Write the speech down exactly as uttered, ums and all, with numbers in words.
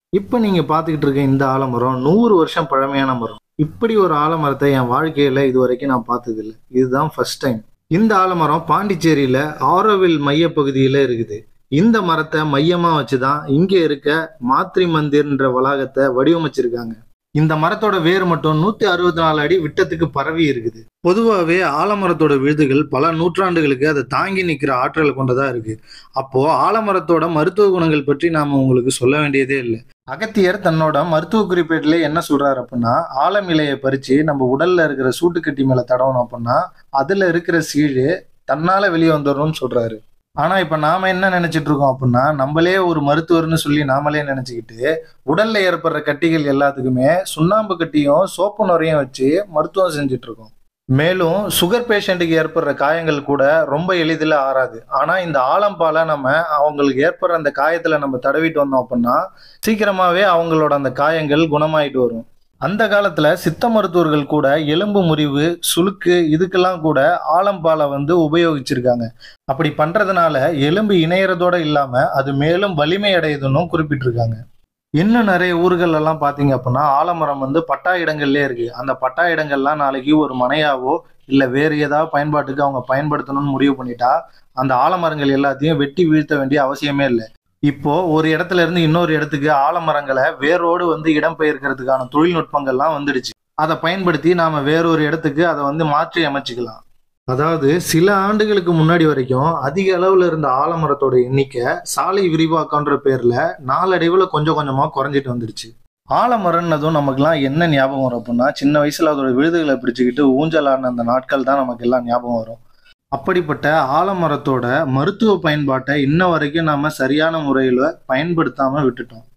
இப்ப நீங்க பார்த்துக்கிட்டு இருக்க இந்த ஆலமரம் நூறு வருஷம் பழமையான மரம். இப்படி ஒரு ஆலமரத்தை என் வாழ்க்கையில இதுவரைக்கும் நான் பார்த்ததில்ல. இதுதான் ஃபர்ஸ்ட் டைம். இந்த ஆலமரம் பாண்டிச்சேரியில ஆரோவில் மையப்பகுதியில இருக்குது. இந்த மரத்தை மையமா வச்சுதான் இங்க இருக்க மாத்ரி மந்திர்ன்ற வளாகத்தை வடிவமைச்சிருக்காங்க. இந்த மரத்தோட வேர் மட்டும் நூத்தி அறுபத்தி நாலு அடி விட்டத்துக்கு பரவி இருக்குது. பொதுவாகவே ஆலமரத்தோட விழுதுகள் பல நூற்றாண்டுகளுக்கு அதை தாங்கி நிற்கிற ஆற்றல் கொண்டதா இருக்கு. அப்போ ஆலமரத்தோட மருத்துவ குணங்கள் பற்றி நாம உங்களுக்கு சொல்ல வேண்டியதே இல்லை. அகத்தியர் தன்னோட மருத்துவ குறிப்பேட்டில என்ன சொல்றாரு அப்படின்னா, ஆலம் இலையை பறிச்சு நம்ம உடல்ல இருக்கிற சூட்டுக்கட்டி மேல தடவணும் அப்படின்னா அதுல இருக்கிற சீழு தன்னால வெளியே வந்துடணும்னு சொல்றாரு. ஆனா இப்ப நாம என்ன நினைச்சிட்டு இருக்கோம் அப்படின்னா, நம்மளே ஒரு மருத்துவர்னு சொல்லி நாமளே நினைச்சுக்கிட்டு உடல்ல ஏற்படுற கட்டிகள் எல்லாத்துக்குமே சுண்ணாம்பு கட்டியும் சோப்பு நுரையும் வச்சு மருத்துவம் செஞ்சுட்டு இருக்கோம். மேலும் சுகர் பேஷண்ட்டுக்கு ஏற்படுற காயங்கள் கூட ரொம்ப எளிதில் ஆறாது. ஆனா இந்த ஆலம்பாலை நம்ம அவங்களுக்கு ஏற்படுற அந்த காயத்துல நம்ம தடவிட்டு வந்தோம் அப்படின்னா சீக்கிரமாவே அவங்களோட அந்த காயங்கள் குணமாயிட்டு வரும். அந்த காலத்துல சித்த மருத்துவர்கள் கூட எலும்பு முறிவு, சுளுக்கு இதுக்கெல்லாம் கூட ஆலம்பாலை வந்து உபயோகிச்சிருக்காங்க. அப்படி பண்றதுனால எலும்பு இணையறதோட இல்லாம அது மேலும் வலிமை அடையுதுன்னு குறிப்பிட்டிருக்காங்க. இன்னும் நிறைய ஊர்கள் எல்லாம் பாத்தீங்க அப்படின்னா ஆலமரம் வந்து பட்டா இடங்கள்லயே இருக்கு. அந்த பட்டா இடங்கள்லாம் நாளைக்கு ஒரு மனையாவோ இல்ல வேறு ஏதாவது பயன்பாட்டுக்கு அவங்க பயன்படுத்தணும்னு முடிவு பண்ணிட்டா அந்த ஆலமரங்கள் எல்லாத்தையும் வெட்டி வீழ்த்த வேண்டிய அவசியமே இல்லை. இப்போ ஒரு இடத்துல இருந்து இன்னொரு இடத்துக்கு ஆலமரங்களை வேரோடு வந்து இடம்பெயர்க்கிறதுக்கான தொழில்நுட்பங்கள்லாம் வந்துடுச்சு. அதை பயன்படுத்தி நாம வேறொரு இடத்துக்கு அதை வந்து மாற்றி அமைச்சுக்கலாம். அதாவது சில ஆண்டுகளுக்கு முன்னாடி வரைக்கும் அதிக அளவுல இருந்த ஆலமரத்தோட எண்ணிக்கை சாலை விரிவாக்கம்ன்ற பேர்ல நாளடைவுல கொஞ்சம் கொஞ்சமா குறைஞ்சிட்டு வந்துடுச்சு. ஆலமரம்னதும் நமக்குலாம் என்ன ஞாபகம் வரும் அப்படின்னா, சின்ன வயசுல அதோட விழுதுகளை பிடிச்சுக்கிட்டு ஊஞ்சலான அந்த நாட்கள் தான் நமக்கு எல்லாம் ஞாபகம் வரும். அப்படிப்பட்ட ஆலமரத்தோட மருத்துவ பயன்பாட்டை இன்ன வரைக்கும் நாம சரியான முறையில பயன்படுத்தாம விட்டுட்டோம்.